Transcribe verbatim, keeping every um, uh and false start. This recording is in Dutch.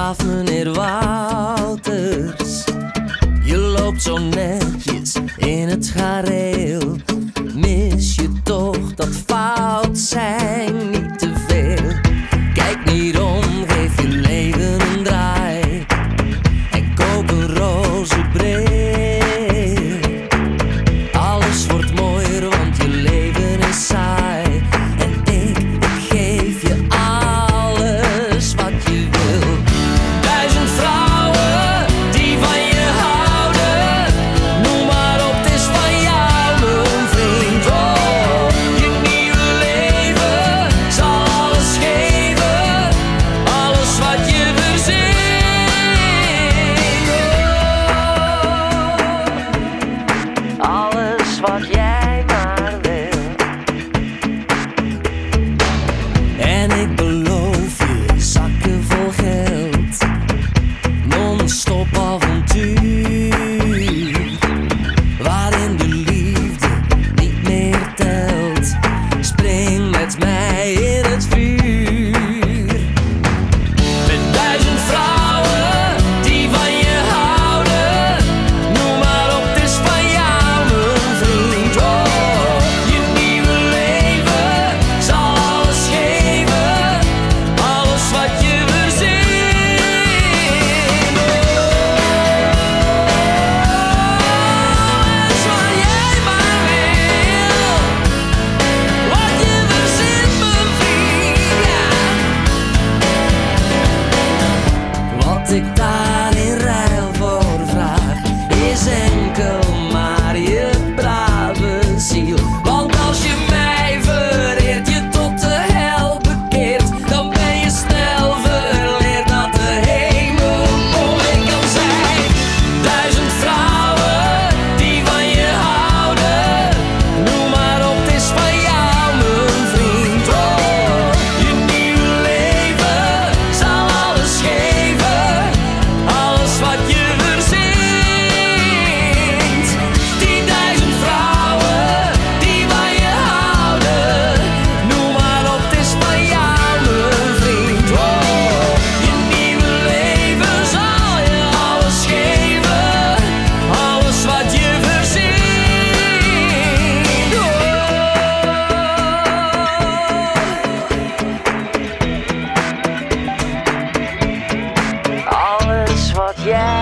Braaf meneer Wouters, je loopt zo netjes in het gareel. Mis je toch dat fout zijn niet te veel? Kijk niet om, geef je leven een draai en koop een roze bril. Alles wordt mooier, want je leven is saai. En ik, ik geef je alles wat je wil. Duizend vrouwen die van je houden, noem maar op, het is van jou mijn vriend. Oh, je nieuwe leven zal alles geven, alles wat je verzint. Oh, alles wat jij maar wil. En ik beloof je zakken vol geld, non-stop avontuur, waarin de liefde niet meer telt. Spring met mij in het vuur. Met duizend vrouwen die van je houden, noem maar op, het is van jou mijn vriend. Oh, je nieuwe leven zal alles geven, alles wat je verzint. Alles wat jij maar wil, wat je verzint mijn vriend, ja. Wat ik daar in ruil voor vraag, is enkel maar je brave ziel. Want als je mij vereert, je tot de hel bekeert, dan ben je snel verleerd dat de hemel mooi kan zijn. Duizend vrouwen die van je houden, noem maar op, het is van jou mijn vriend. Oh, je nieuwe leven zal alles geven, alles wat je verzint. Tienduizend vrouwen die van je houden, noem maar op, het is van jou mijn vriend. Oh, je nieuwe leven zal je alles geven, alles wat je verzint. Oh. Alles wat jij